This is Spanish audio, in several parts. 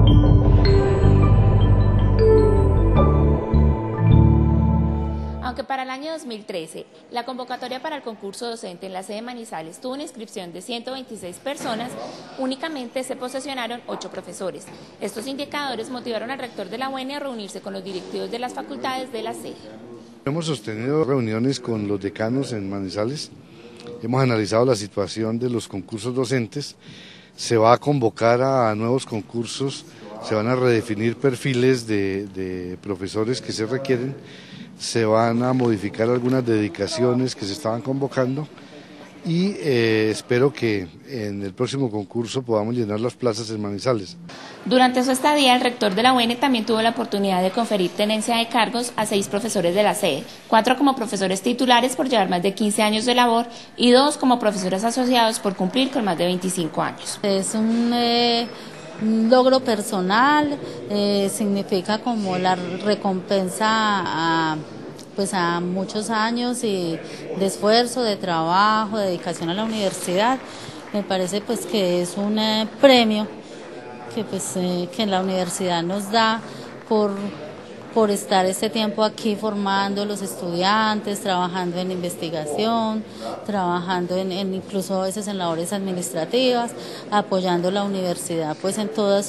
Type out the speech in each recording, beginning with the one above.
Aunque para el año 2013 la convocatoria para el concurso docente en la sede de Manizales tuvo una inscripción de 126 personas, únicamente se posesionaron 8 profesores. Estos indicadores motivaron al rector de la UEN a reunirse con los directivos de las facultades de la sede. Hemos sostenido reuniones con los decanos en Manizales, hemos analizado la situación de los concursos docentes, se va a convocar a nuevos concursos, se van a redefinir perfiles de profesores que se requieren, se van a modificar algunas dedicaciones que se estaban convocando y espero que en el próximo concurso podamos llenar las plazas en Manizales. Durante su estadía, el rector de la UEN también tuvo la oportunidad de conferir tenencia de cargos a 6 profesores de la sede, 4 como profesores titulares por llevar más de 15 años de labor y 2 como profesores asociados por cumplir con más de 25 años. Es un logro personal, significa como la recompensa a muchos años de esfuerzo, de trabajo, de dedicación a la universidad. Me parece pues que es un premio que la universidad nos da por estar este tiempo aquí formando los estudiantes, trabajando en investigación, trabajando incluso a veces en labores administrativas, apoyando la universidad pues en todos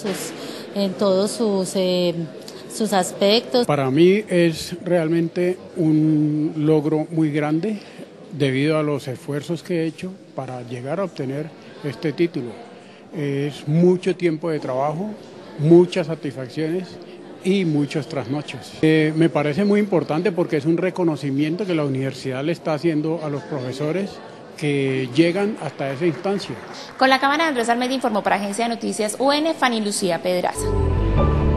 sus aspectos. Para mí es realmente un logro muy grande debido a los esfuerzos que he hecho para llegar a obtener este título. Es mucho tiempo de trabajo, muchas satisfacciones y muchos trasnochos. Me parece muy importante porque es un reconocimiento que la universidad le está haciendo a los profesores que llegan hasta esa instancia. Con la cámara, Andrés Almeida informó para Agencia de Noticias UN, Fanny Lucía Pedraza.